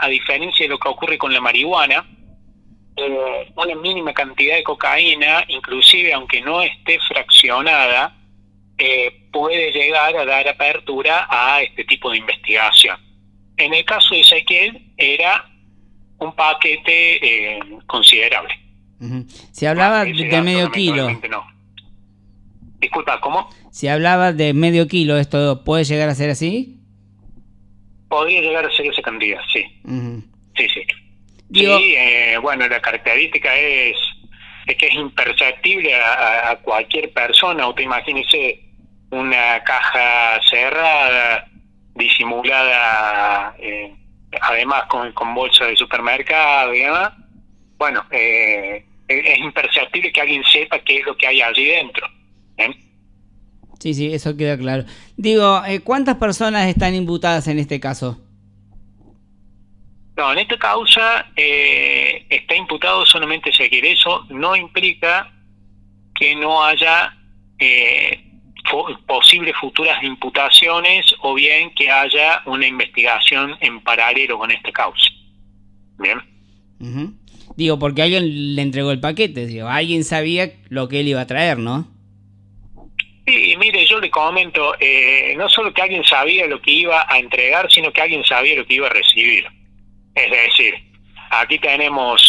a diferencia de lo que ocurre con la marihuana, una mínima cantidad de cocaína, inclusive aunque no esté fraccionada, puede llegar a dar apertura a este tipo de investigación. En el caso de Ezequiel era un paquete considerable. Se hablaba de medio kilo. No. Disculpa, ¿cómo? Se hablaba de medio kilo. ¿Esto puede llegar a ser así? Podría llegar a ser esa cantidad, sí. Sí, sí. Digo, sí, bueno, la característica es que es imperceptible a cualquier persona. Usted imagínese una caja cerrada, disimulada, además con bolsa de supermercado y demás. Bueno, es imperceptible que alguien sepa qué es lo que hay allí dentro. Sí, sí, eso queda claro. Digo, ¿cuántas personas están imputadas en este caso? No, en esta causa está imputado solamente Ezequiel. Eso no implica que no haya posibles futuras imputaciones o bien que haya una investigación en paralelo con esta causa. Bien. Digo, porque alguien le entregó el paquete, digo, alguien sabía lo que él iba a traer, ¿no? Sí, mire, yo le comento, no solo que alguien sabía lo que iba a entregar, sino que alguien sabía lo que iba a recibir. Es decir, aquí tenemos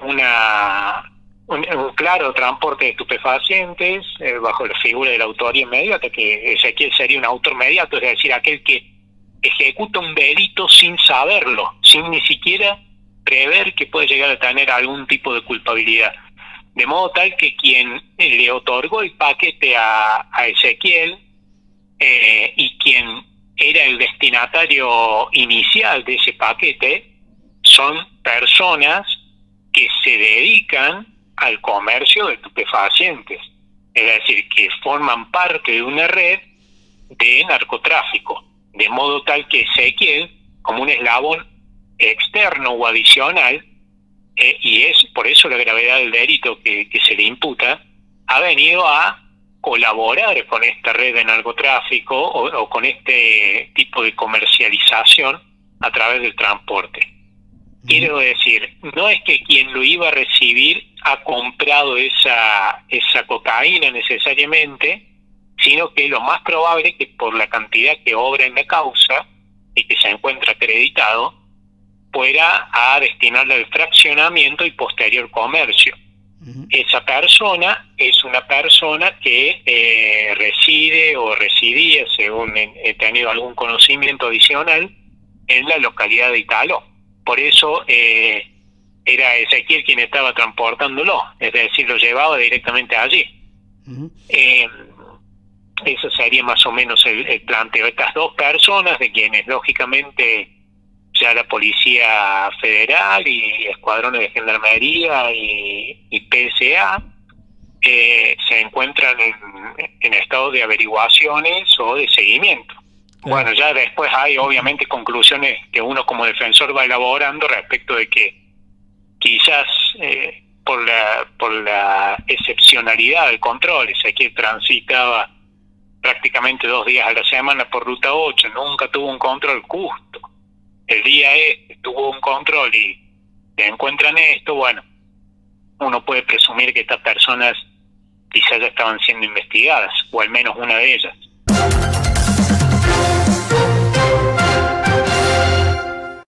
un claro transporte de estupefacientes bajo la figura de la autoría inmediata, que Ezequiel sería un autor inmediato, es decir, aquel que ejecuta un delito sin saberlo, sin ni siquiera prever que puede llegar a tener algún tipo de culpabilidad. De modo tal que quien le otorgó el paquete a Ezequiel y quien era el destinatario inicial de ese paquete son personas que se dedican al comercio de estupefacientes, es decir, que forman parte de una red de narcotráfico, de modo tal que Ezequiel, como un eslabón externo o adicional, y es por eso la gravedad del delito que se le imputa, ha venido a colaborar con esta red de narcotráfico o con este tipo de comercialización a través del transporte. Quiero decir, no es que quien lo iba a recibir ha comprado esa cocaína necesariamente, sino que lo más probable es que por la cantidad que obra en la causa y que se encuentra acreditado, fuera a destinarla al fraccionamiento y posterior comercio. Esa persona es una persona que reside o residía, según he tenido algún conocimiento adicional, en la localidad de Italó. Por eso era Ezequiel quien estaba transportándolo, es decir, lo llevaba directamente allí. Eso sería más o menos el planteo. Estas dos personas, de quienes lógicamente ya la Policía Federal y escuadrones de Gendarmería y PSA se encuentran en estado de averiguaciones o de seguimiento. Bueno, ya después hay obviamente conclusiones que uno como defensor va elaborando respecto de que quizás por la excepcionalidad del control, Ezequiel transitaba prácticamente 2 días a la semana por ruta 8, nunca tuvo un control justo. El día tuvo un control y se encuentran esto, bueno, uno puede presumir que estas personas quizás ya estaban siendo investigadas, o al menos una de ellas.